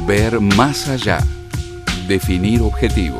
Ver más allá. Definir objetivos.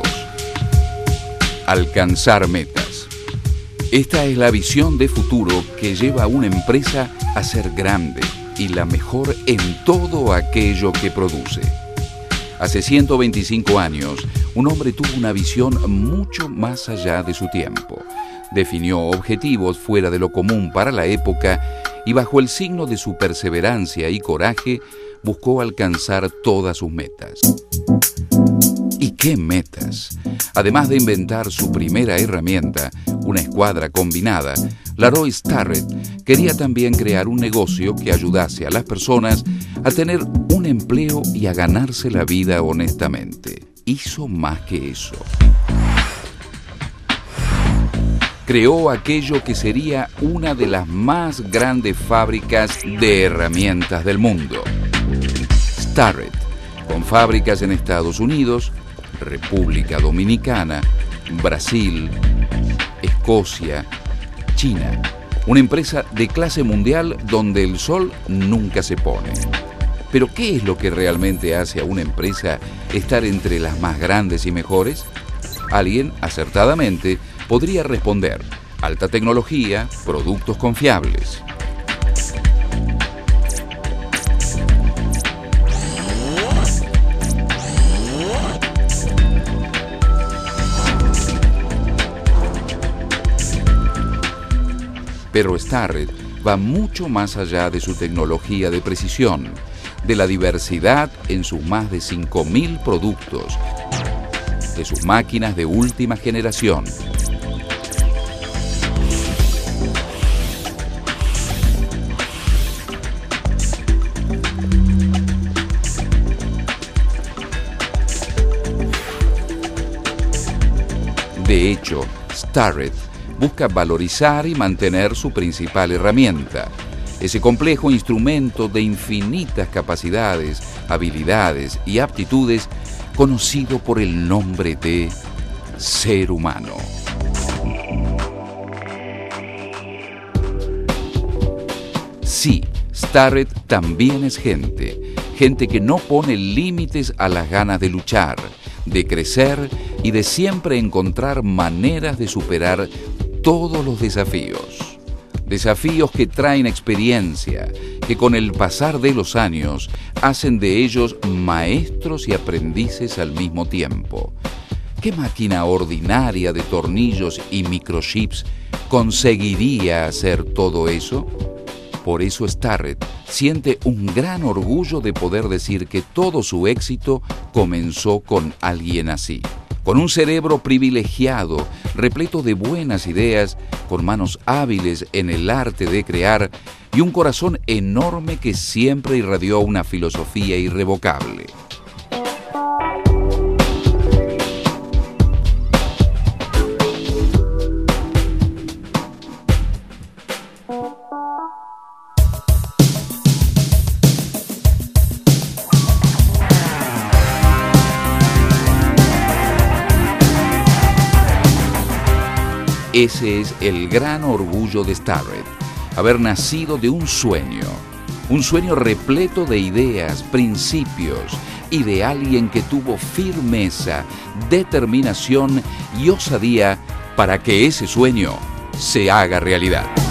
Alcanzar metas. Esta es la visión de futuro que lleva a una empresa a ser grande y la mejor en todo aquello que produce. Hace 125 años, un hombre tuvo una visión mucho más allá de su tiempo. Definió objetivos fuera de lo común para la época y bajo el signo de su perseverancia y coraje, buscó alcanzar todas sus metas. ¿Y qué metas? Además de inventar su primera herramienta, una escuadra combinada, Leroy Starrett quería también crear un negocio que ayudase a las personas a tener un empleo y a ganarse la vida honestamente. Hizo más que eso. Creó aquello que sería una de las más grandes fábricas de herramientas del mundo. Starrett, con fábricas en Estados Unidos, República Dominicana, Brasil, Escocia, China. Una empresa de clase mundial donde el sol nunca se pone. Pero ¿qué es lo que realmente hace a una empresa estar entre las más grandes y mejores? Alguien, acertadamente, podría responder: alta tecnología, productos confiables. Pero Starrett va mucho más allá de su tecnología de precisión, de la diversidad en sus más de 5.000 productos, de sus máquinas de última generación. De hecho, Starrett busca valorizar y mantener su principal herramienta, ese complejo instrumento de infinitas capacidades, habilidades y aptitudes conocido por el nombre de ser humano. Sí, Starrett también es gente que no pone límites a las ganas de luchar, de crecer y de siempre encontrar maneras de superar todos los desafíos. Desafíos que traen experiencia, que con el pasar de los años hacen de ellos maestros y aprendices al mismo tiempo. ¿Qué máquina ordinaria de tornillos y microchips conseguiría hacer todo eso? Por eso Starrett siente un gran orgullo de poder decir que todo su éxito comenzó con alguien así. Con un cerebro privilegiado, repleto de buenas ideas, con manos hábiles en el arte de crear y un corazón enorme que siempre irradió una filosofía irrevocable. Ese es el gran orgullo de Starrett, haber nacido de un sueño repleto de ideas, principios y de alguien que tuvo firmeza, determinación y osadía para que ese sueño se haga realidad.